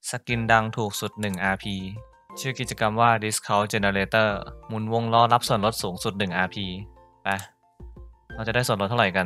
สกินดังถูกสุด1 RP ชื่อกิจกรรมว่า Discount Generator หมุนวงล้อรับส่วนลดสูงสุด1 RP ไปเราจะได้ส่วนลดเท่าไหร่กัน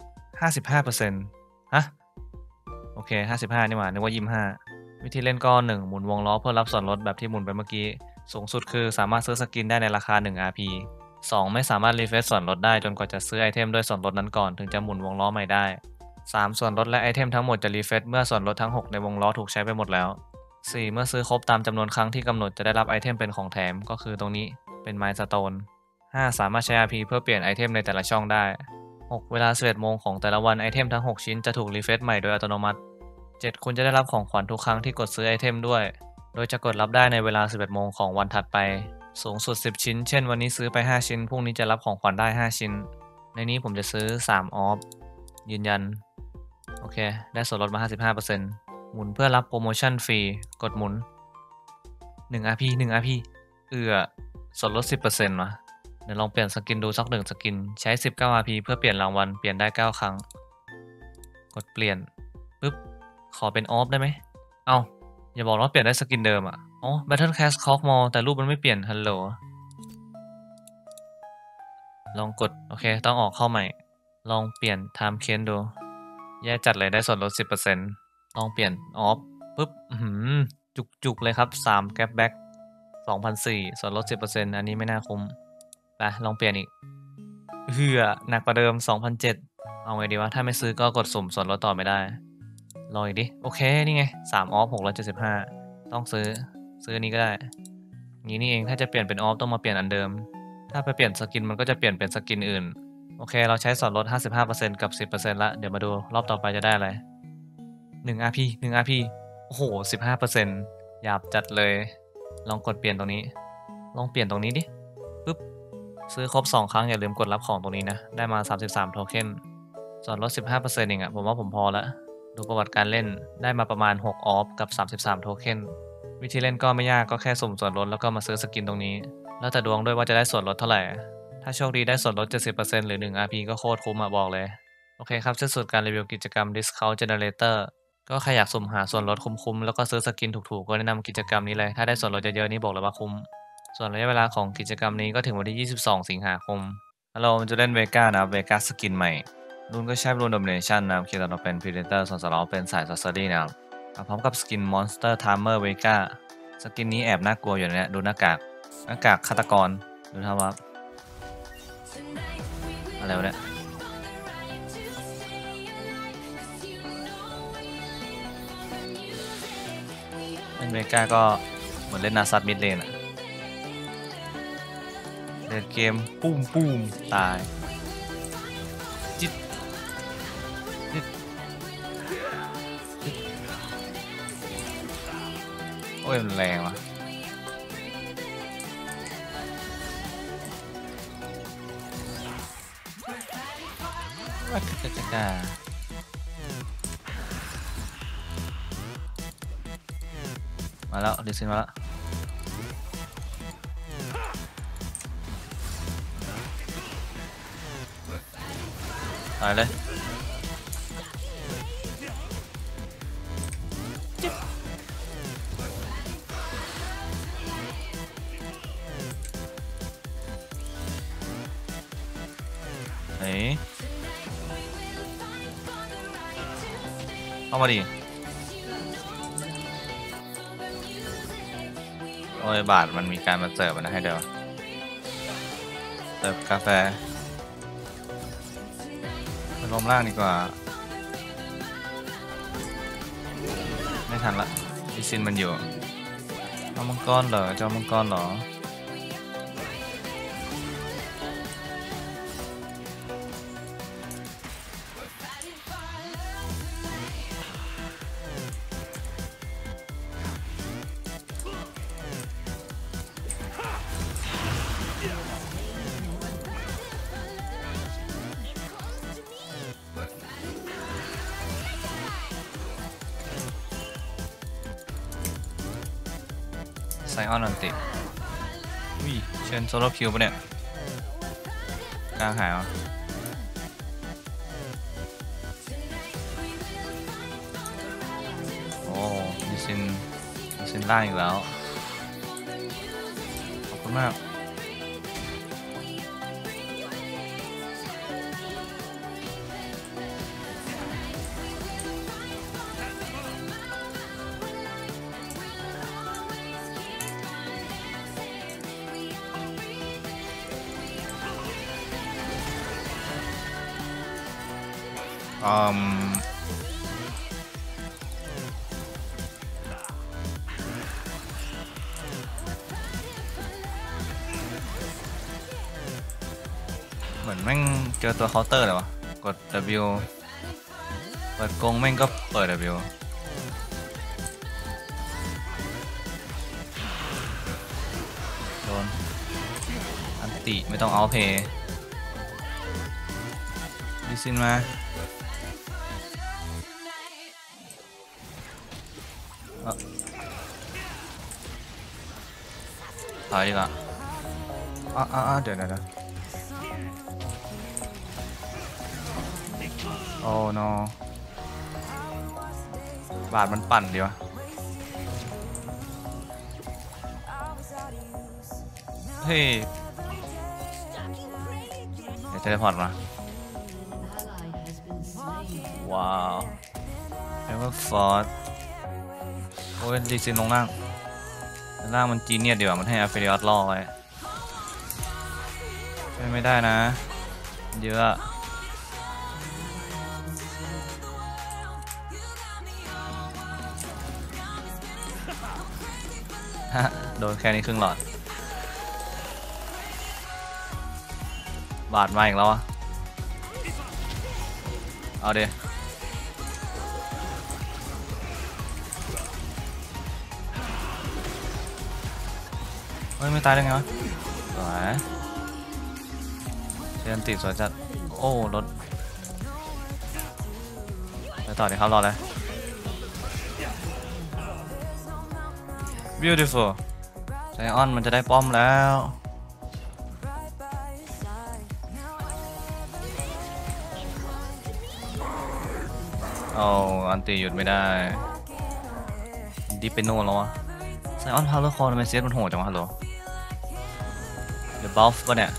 55% ฮะโอเค55นี่หว่านึกว่า25วิธีเล่นก็1หมุนวงล้อเพื่อรับส่วนลดแบบที่หมุนไปเมื่อกี้สูงสุดคือสามารถซื้อสกินได้ในราคา1 RP 2ไม่สามารถรีเฟรชส่วนลดได้จนกว่าจะซื้อไอเทมด้วยส่วนลดนั้นก่อนถึงจะหมุนวงล้อใหม่ได้3ส่วนลดและไอเทมทั้งหมดจะรีเฟรชเมื่อส่วนลดทั้ง6ในวงล้อถูกใช้ไปหมดแล้ว4เมื่อซื้อครบตามจำนวนครั้งที่กำหนดจะได้รับไอเทมเป็นของแถมก็คือตรงนี้เป็นไมล์สโตน5สามารถใช้ RP เพื่อเปลี่ยนไอเทมในแต่ละช่องได้6เวลา11โมงของแต่ละวันไอเทมทั้ง6ชิ้นจะถูกรีเฟรชใหม่โดยอัตโนมัติ7คุณจะได้รับของขวัญทุกครั้งที่กดซื้อไอเทมด้วยโดยจะกดรับได้ในเวลา11โมงของวันถัดไปสูงสุด10ชิ้นเช่นวันนี้ซื้อไป5ชิ้นพรุ่งนี้จะรับของขวัญได้5ชิ้นในนี้ผมจะซื้อ3ออฟยืนยันโอเคได้ส่วนลดมา 55% หมุนเพื่อรับโปรโมชั่นฟรีกดหมุน1 RP 1 RP ส่วนลด 10% วะเดี๋ยวลองเปลี่ยนสกินดูสัก1สกินใช้19 RP เพื่อเปลี่ยนรางวัลเปลี่ยนได้9ครั้งกดเปลี่ยนปึ๊บขอเป็นออฟได้ไหมเอาอย่าบอกว่าเปลี่ยนได้สกินเดิมอ่ะอ๋อ Battle Cast Cock Mall แต่รูปมันไม่เปลี่ยนฮัลโหลลองกดโอเคต้องออกเข้าใหม่ลองเปลี่ยน Time Cane ดูแย่จัดเลยได้ส่วนลด 10% ลองเปลี่ยนออฟปึ๊บจุกเลยครับ3 Gap Back 2,400ส่วนลด 10% อันนี้ไม่น่าคุ้มไปลองเปลี่ยนอีกหนักกว่าเดิม 2,700 เอาไงดีวะถ้าไม่ซื้อก็กดสุ่มส่วนลดต่อไม่ได้ลองอีกดิโอเคนี่ไง3ออฟ675ต้องซื้ออันนี้ก็ได้งี้นี่เองถ้าจะเปลี่ยนเป็นออฟต้องมาเปลี่ยนอันเดิมถ้าไปเปลี่ยนสกินมันก็จะเปลี่ยนเป็นสกินอื่นโอเคเราใช้ส่วนลด 55% กับ 10% ละเดี๋ยวมาดูรอบต่อไปจะได้อะไร1 RP 1 RP โอ้โห 15% หยาบจัดเลยลองกดเปลี่ยนตรงนี้ลองเปลี่ยนตรงนี้ดิปึ๊บซื้อครบ2ครั้งอย่าลืมกดรับของตรงนี้นะได้มา33โทเค็นส่วนลด 15% เองอะผมว่าผมพอละดูประวัติการเล่นได้มาประมาณ6ออฟกับ33โทเค็นวิธีเล่นก็ไม่ยากก็แค่สุ่มส่วนลดแล้วก็มาซื้อสกินตรงนี้แล้วแต่ดวงด้วยว่าจะได้ส่วนลดเท่าไหร่ถ้าโชคดีได้ส่วนลด 70% หรือ1 RP ก็โคตรคุ้มอะบอกเลยโอเคครับสิ้นสุดการรีวิวกิจกรรม Discount Generator ก็ใครอยากสุ่มหาส่วนลดคุ้มๆแล้วก็ซื้อสกินถูกๆก็แนะนำกิจกรรมนี้เลยถ้าได้ส่วนลดเยอะๆนี่บอกเลยว่าคุ้มส่วนระยะเวลาของกิจกรรมนี้ก็ถึงวันที่22สิงหาคมเราจะเล่นเวก้านะเวก้าสกินใหม่รุ่นก็ใช้รุ่น Domination นะครับคิดว่าเราเป็น Predator ส่วนสเราเป็นสาย Sorcery นะครับพร้อมกับสกิน Monster Tamer Vega สกินนี้แอบน่ากลัวอยู่นะเนี่ยดูหน้ากากฆาตกรดูท่าว่าอะไรวะเนี่ยเล่นเวก้าก็เหมือนเล่นนาซัตมิดเลนอะเล่นเกมปุ้มตายจิตโอ้ยมันแรงว่ะว่าจะมาแล้วดิซินมาแล้วตายเลยเข้ามาดิโอ้ยบาทมันมีการมาเสิร์ฟนะให้เดี๋ยวเสิร์ฟกาแฟไปลมล่างดีกว่าไม่ทันละดิซินมันอยู่เจ้ามังกรเหรอไซออนอันติเชิญโซโล่คิวปะเนี่ยกลางหายวะโอ้ดิซินเส้นล่างอีกแล้วขอบคุณมากเหมือนแม่งเจอตัวเคาน์เตอร์เลยวะกด W เปิดกรงแม่งก็เปิด W โดนอันติไม่ต้องเอาเพย์ดิซินมาถอยดีกว่าเดี๋ยวโอ้ no บาดมันปั่นดีวะเฮ้ยเดี๋ยวเทเลพอร์ตมาว้าวเอเวอร์ฟอร์ดโอ้ยดีซินลงล่างมันจีเนียสดีกว่ามันให้อาเฟริออสล่อไว้ไม่ได้นะเยอะโดนแค่นี้ครึ่งหลอดบาดมาอีกแล้วอะเอาเดี๋ยวไม่ตายได้ไงวะสวยเรียนติดสวยจัดโอ้รถไปต่อดีครับรอเลย beautiful ไซออนมันจะได้ป้อมแล้วโอ้อันตีหยุดไม่ได้ดิเป็นโน่แล้ววะไซออนพาวเวอร์คอร์ทำไมเซตมันโหดจังวะฮัลโหลเดี๋ยวบัฟป่ะเนี่ย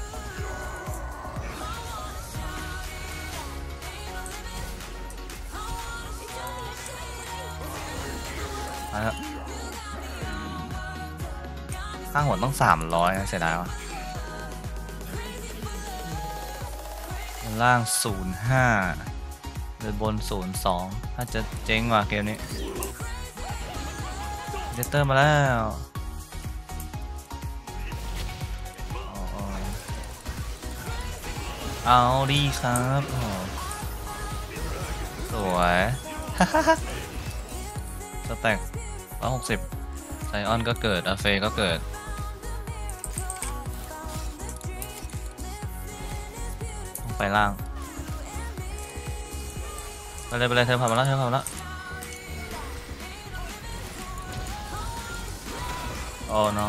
ข้างหัวต้อง300นะเสียดายวะล่าง05เดินบน02ถ้าจะเจ๊งว่ะเกมนี้เดเตอร์มาแล้วเอาดีครับสวยสแต็ก160ไซออนก็เกิดอาเฟก็เกิดไปล่างไปเลยเธอผ่านมาแล้วโอ้ no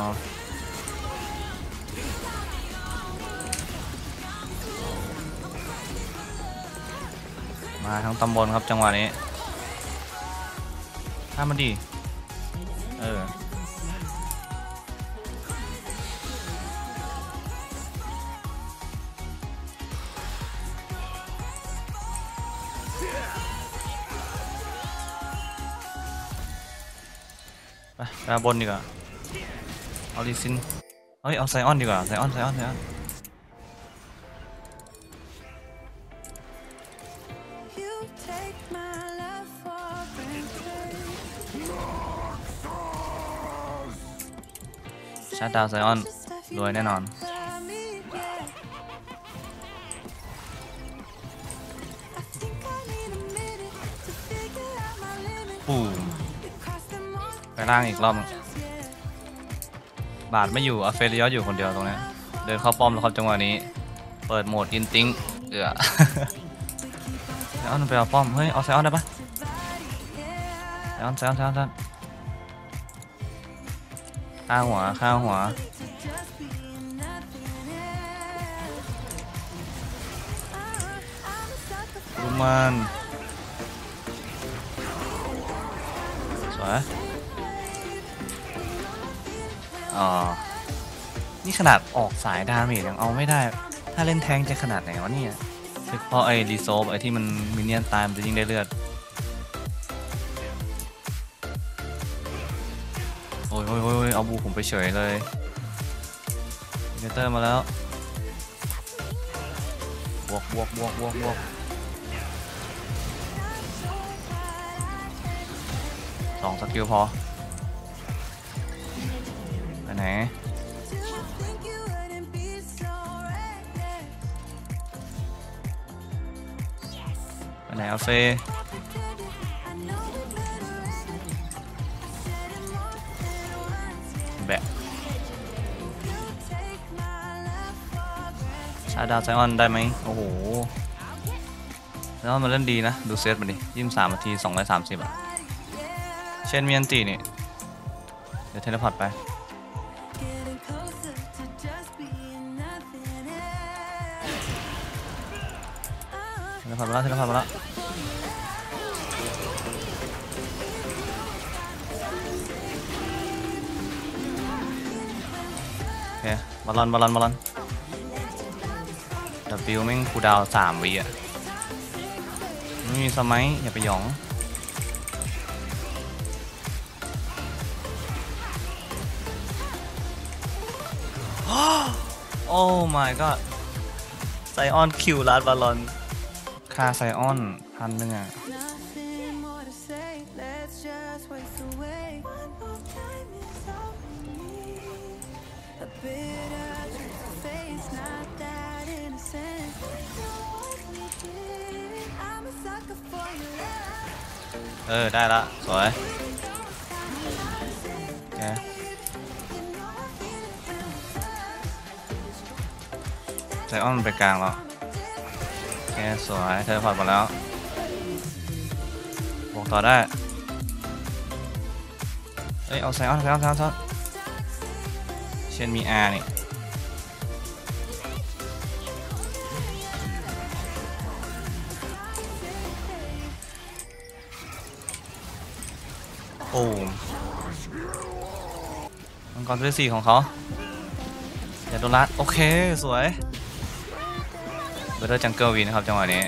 มาทั้งตำบลครับจังหวะนี้ถ้ามันดีไปบนดีกว่าเอาลิซินเอาไซออนดีกว่าไซออนชาร์จดาวไซออนรวยแน่นอนปูไปล่างอีกรอบบาดไม่อยู่อาเฟริออสอยู่คนเดียวตรงนี้เดินเข้าป้อมแล้วครับจังหวะนี้เปิดโหมดอินติ้งไซออนไปเอาป้อมเฮ้ยเอาไซออนได้ปะไซออนข้างหัวดูมันสวยนี่ขนาดออกสายดาเมจยังเอาไม่ได้ถ้าเล่นแทงจะขนาดไหนวะเนี่ยเพราะไอ้รีโซฟไอ้ที่มันมินเนี่ยนตายมันจะยิ่งได้เลือดโอ้ยเอาบูผมไปเฉยเลยเนเตอร์มาแล้วบวก2 สกิลพอไปไหนอัลเฟแบะชาดาวไซออนได้ไหมโอ้โหแล้วมันเล่นดีนะดูเซตมันดิ23 นาที230อ่ะเช่นมีอันตีนี่เดี๋ยวเทเลพอร์ตไปเทเลพอร์ตมาแล้วโอเคบอลลอนW แม่งคูดาว3 วิอ่ะไม่มีสมัยอย่าไปหยองโอ้ my god ไซออนคิวลาดบอลลอนค่าไซออน1,000อ่ะได้ละสวยแกไซออนไปกลางแล้วแกสวยเธอพอดมาแล้วบวกต่อได้เอาไซออนเช่นมี R นี่โอ้มังกรตัวที่4ของเขาอย่าโดนลัดโอเคสวยเบอร์เดอร์จังเกิลวินนะครับจังหวะนี้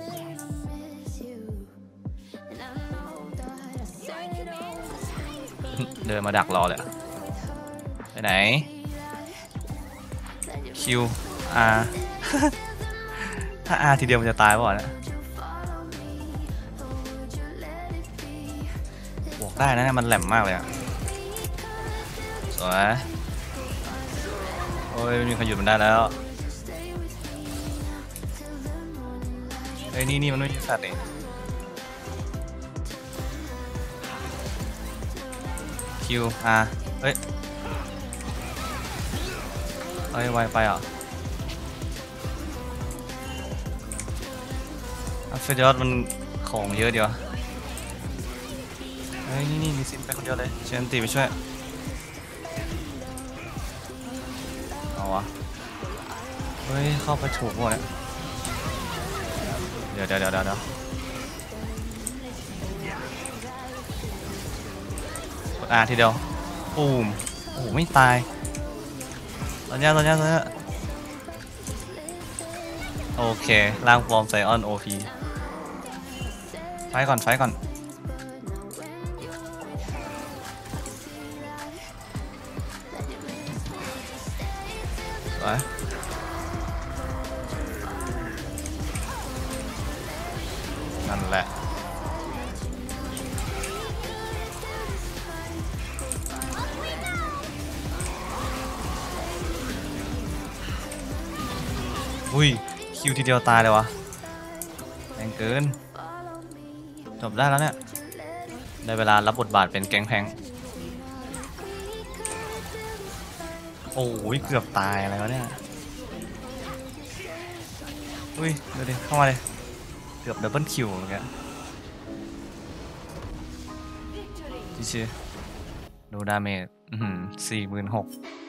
เดินมาดักรอเลยไปไหน Q R ถ้า R ทีเดียวมันจะตายป่ะเนี่ยบวกได้นะมันแหลมมากเลยอะสวยโอ้ยมีใครหยุดมันได้แล้วนี่มันไม่มีสัตว์นี่คิวไวไปอ่ะเฟรดมันของเยอะเดียวนี่มีซิมไปคนเดียวเลยเชนตีไปช่วยเอาวะเข้าไปถูกหมดเลยเดี๋ยวกด R ทีเดียวปูมโอ้โหไม่ตายตอนนี้โอเคล่างฟอร์มไซออน OP ไฟก่อนไปนั่นแหละอุ้ยคิวทีเดียวตายเลยวะแรงเกินจบได้แล้วเนี่ยได้เวลารับบทบาทเป็นแก๊งแพงโอ้ยเกือบตายอะไรวะเนี่ยอุ้ยดูดิเข้ามาเลยเกือบดับเบิลคิวเหมือนกันชิดูดาเมจ46,000